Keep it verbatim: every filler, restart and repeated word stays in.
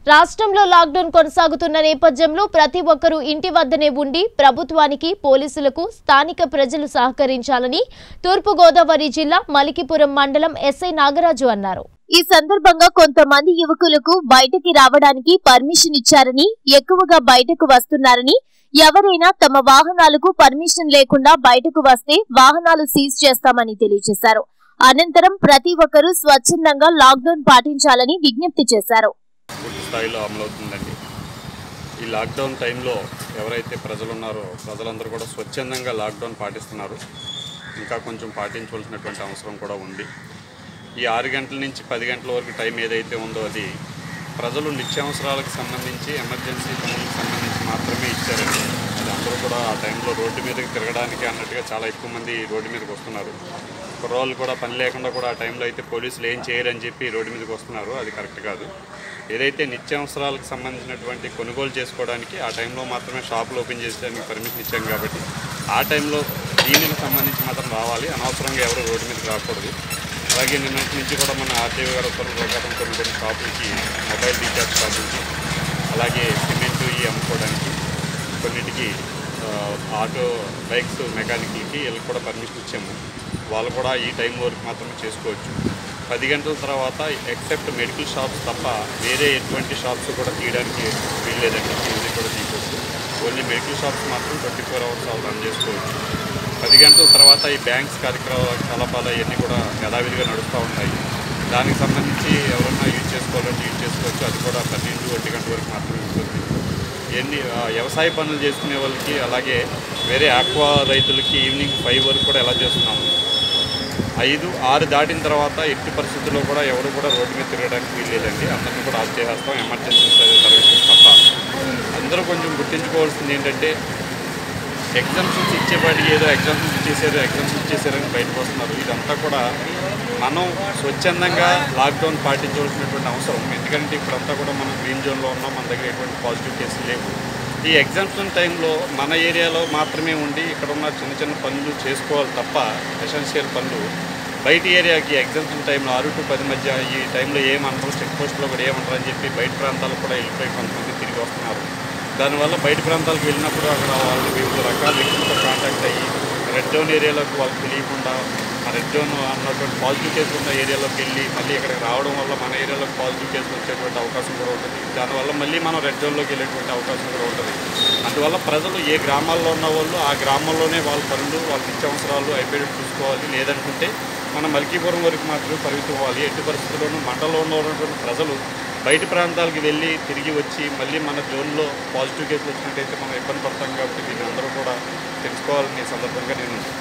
రాష్ట్రంలో లాక్డౌన్ కొనసాగుతున్న నేపథ్యంలో ప్రతి ఒక్కరూ ఇంటి వద్దనే ఉండి ప్రభుత్వానికి పోలీసులకు స్థానిక ప్రజలు సహకరించాలని తూర్పు గోదావరి జిల్లా మలికిపురం మండలం ఎస్ఐ నాగరాజు అన్నారు। ఈ సందర్భంగా కొంతమంది యువకులకు బయటికి రావడానికి పర్మిషన్ ఇచ్చారని, ఎక్కువగా బయటకు వస్తున్నారని, ఎవరైనా తమ వాహనాలకు పర్మిషన్ లేకుండా బయటకు వస్తే వాహనాలు సీజ్ చేస్తామని తెలియజేశారు। అనంతరం ప్రతి ఒక్కరూ స్వచ్ఛందంగా లాక్డౌన్ పాటించాలని విజ్ఞప్తి చేశారు। స్థాయిలో అమలవుతుందండి। ఈ లాక్డౌన్ టైంలో ఎవరైతే ప్రజలు ఉన్నారో ప్రజలందరూ కూడా స్వచ్ఛందంగా లాక్డౌన్ పాటిస్తున్నారు। ఇంకా కొంచెం పాటించవలసినటువంటి అవసరం కూడా ఉంది। ఈ ఆరు గంటల నుంచి పది గంటల వరకు టైం ఏదైతే ఉందో అది ప్రజలు నిత్యావసరాలకు సంబంధించి ఎమర్జెన్సీ పనులకు సంబంధించి మాత్రమే ఇచ్చారండి। అది అందరూ కూడా ఆ టైంలో రోడ్డు మీదకి తిరగడానికి అన్నట్టుగా చాలా ఎక్కువ మంది రోడ్డు మీదకి వస్తున్నారు। కుర్రోళ్ళు కూడా పని లేకుండా కూడా ఆ టైంలో అయితే పోలీసులు ఏం చేయరని చెప్పి రోడ్డు మీదకి వస్తున్నారు। అది కరెక్ట్ కాదు। ఏదైతే నిత్యావసరాలకు సంబంధించినటువంటి కొనుగోలు చేసుకోవడానికి ఆ టైంలో మాత్రమే షాపులు ఓపెన్ చేసేదానికి పర్మిషన్ ఇచ్చాం కాబట్టి ఆ టైంలో దీనికి సంబంధించి మాత్రం రావాలి, అనవసరంగా ఎవరు రోడ్డు మీదకి రాకూడదు। అలాగే నిన్నటి నుంచి కూడా మన ఆర్టీఓ గారు ఉత్తర్వుల ప్రకారం కొన్ని కొన్ని షాపులకి మొబైల్ రీఛార్జ్ షాపులకి అలాగే సిమెంట్ ఇవి అమ్ముకోవడానికి కొన్నిటికి ఆటో బైక్స్ మెకానిక్లకి వీళ్ళకి కూడా పర్మిషన్ ఇచ్చాము। వాళ్ళు కూడా ఈ టైం వరకు మాత్రమే చేసుకోవచ్చు। పది గంటల తర్వాత ఎక్సెప్ట్ మెడికల్ షాప్స్ తప్ప వేరే ఎటువంటి షాప్స్ కూడా తీయడానికి వీల్లేదండి, ఇది కూడా తీసుకోవచ్చు। ఓన్లీ మెడికల్ షాప్స్ మాత్రం ట్వంటీ ఫోర్ అవర్స్ రన్ చేసుకోవచ్చు। పది గంటల తర్వాత ఈ బ్యాంక్స్ కార్యకలాపాలు అవన్నీ కూడా యథావిధిగా నడుస్తూ ఉంటాయి। దానికి సంబంధించి ఎవరన్నా యూజ్ చేసుకోవాలంటే యూజ్ చేసుకోవచ్చు। అది కూడా పన్నెండు ఒంటి గంట వరకు మాత్రమే ఉంటుంది। ఎన్ని వ్యవసాయ పనులు చేసుకునే వాళ్ళకి అలాగే వేరే ఆక్వా రైతులకి ఈవినింగ్ ఫైవ్ వరకు కూడా ఎలా చేస్తున్నాము। ఐదు ఆరు దాటిన తర్వాత ఎట్టి పరిస్థితుల్లో కూడా ఎవరు కూడా రోడ్డు మీద తిరగడానికి వీల్లేదండి। అందరినీ కూడా ఆఫ్ చేసేస్తాం, ఎమర్జెన్సీ సర్వీసెస్ తప్ప। అందరూ కొంచెం గుర్తుంచుకోవాల్సింది ఏంటంటే ఎగ్జామ్షన్స్ ఇచ్చేవాడికి ఏదో ఎగ్జామ్షన్స్ ఇచ్చేసారు ఎగ్జామ్స్ ఇచ్చేసారని బయటకు వస్తున్నారు। ఇదంతా కూడా మనం స్వచ్ఛందంగా లాక్డౌన్ పాటించవలసినటువంటి అవసరం। ఎందుకంటే ఇప్పుడంతా కూడా మనం గ్రీన్ జోన్లో ఉన్నాం, మన దగ్గర ఎటువంటి పాజిటివ్ కేసులు లేవు। ఈ ఎగ్జామ్షన్ టైంలో మన ఏరియాలో మాత్రమే ఉండి ఇక్కడ ఉన్న చిన్న చిన్న పనులు చేసుకోవాలి తప్ప ఎసెన్షియల్ పనులు బయట ఏరియాకి ఎగ్జామ్షన్ టైంలో ఆరు టు పది మధ్య ఈ టైంలో ఏమంటారు, చెక్ పోస్ట్లో కూడా ఏమంటారు అని చెప్పి బయట ప్రాంతాలకు కూడా వెళ్ళిపోయి కొంతమంది తిరిగి వస్తున్నారు। దానివల్ల బయట ప్రాంతాలకు వెళ్ళినప్పుడు అక్కడ వాళ్ళు వివిధ రకాల వ్యక్తులతో కాంటాక్ట్ అయ్యి రెడ్ జోన్ ఏరియాలోకి వాళ్ళకి తెలియకుండా ఆ రెడ్ జోన్ అన్నటువంటి పాజిటివ్ కేసులు ఉన్న ఏరియాలోకి వెళ్ళి మళ్ళీ ఇక్కడికి రావడం వల్ల మన ఏరియాలోకి పాజిటివ్ కేసులు వచ్చేటువంటి అవకాశం కూడా ఉంటుంది। దానివల్ల మళ్ళీ మనం రెడ్ జోన్లోకి వెళ్ళేటువంటి అవకాశం కూడా ఉంటుంది। అందువల్ల ప్రజలు ఏ గ్రామాల్లో ఉన్న వాళ్ళు ఆ గ్రామంలోనే వాళ్ళ పనులు వాళ్ళ నిత్యావసరాలు అయిపోయేట్టు చూసుకోవాలి। లేదనుకుంటే మనం మలికీపురం వరకు మాత్రమే పరిమితం అవ్వాలి। ఎట్టి పరిస్థితుల్లోనూ మండలంలో ఉన్నటువంటి ప్రజలు బయట ప్రాంతాలకు వెళ్ళి తిరిగి వచ్చి మళ్ళీ మన జోన్లో పాజిటివ్ కేసులు వచ్చినట్టయితే మనం ఇబ్బంది పడతాం। కాబట్టి దీన్ని అందరూ కూడా తెలుసుకోవాలని సందర్భంగా నేను